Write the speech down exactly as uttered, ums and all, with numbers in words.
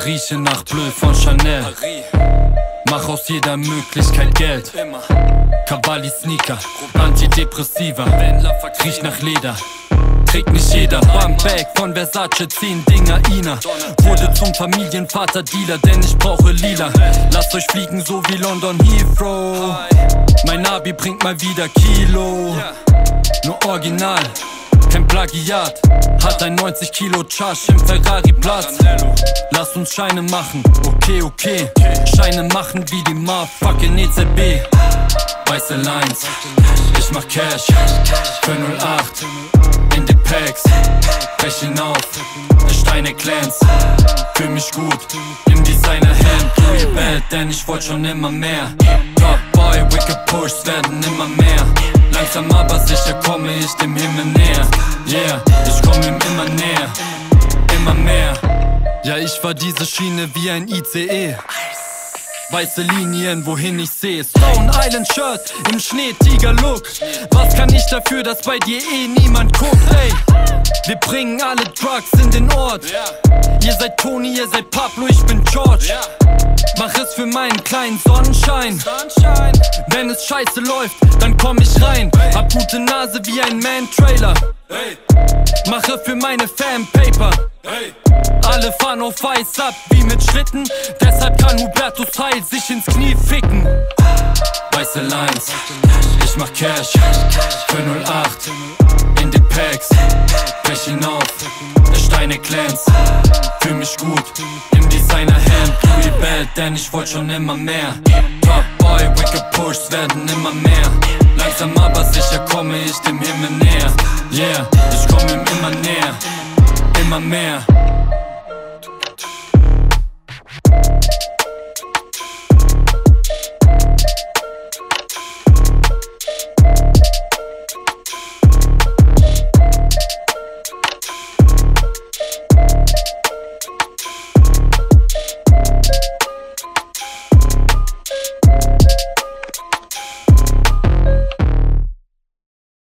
Rieche nach Bleu von Chanel. Mach aus jeder Möglichkeit Geld. Cavalli Sneaker, Antidepressiva, riech nach Leder. Trägt nicht jeder. Bag von Versace, zehn Dinger Ina. Wurde zum Familienvater Dealer, denn ich brauche Lila. Lasst euch fliegen so wie London Heathrow. Mein Navi bringt mal wieder Kilo. Nur original, kein Plagiat. Hat ein neunzig Kilo Charge im Ferrari Platz. Lass uns Scheine machen, okay, okay. Scheine machen wie die motherfucking E Z B. Weiße Lines, ich mach Cash für null acht. In die Packs, brech hinauf, Steine Clans. Fühl mich gut im Designer-Hemd, Louis Belt, denn ich wollt schon immer mehr. Top Boy, wicked Pushs werden immer mehr. Langsam aber sicher komme ich dem Himmel näher. Yeah, ich komm ihm immer näher, immer mehr. Ja, ich fahr diese Schiene wie ein I C E. Weiße Linien, wohin ich seh. Stone Island Shirt im Schneetiger-Look. Was kann ich dafür, dass bei dir eh niemand guckt, ey? Wir bringen alle Drugs in den Ort. Ihr seid Tony, ihr seid Pablo, ich bin George. Mach es für meinen kleinen Sonnenschein. Wenn es scheiße läuft, dann komm ich rein. Hab gute Nase wie ein Man-Trailer. Mache für meine Fan Paper. Alle fahren auf Weiß ab wie mit Schritten. Deshalb kann Hubertus Heil sich ins Knie ficken. Weiße Lines, ich mach Cash für null acht. In die Packs, brech hinauf, Steine Clans. Fühl mich gut im Designer-Hemd, Louis Belt, denn ich wollt schon immer mehr. Top Boy, wicked Pushs werden immer mehr. Langsam aber sicher komme ich dem Himmel näher. Yeah, ich komm ihm immer näher, immer mehr.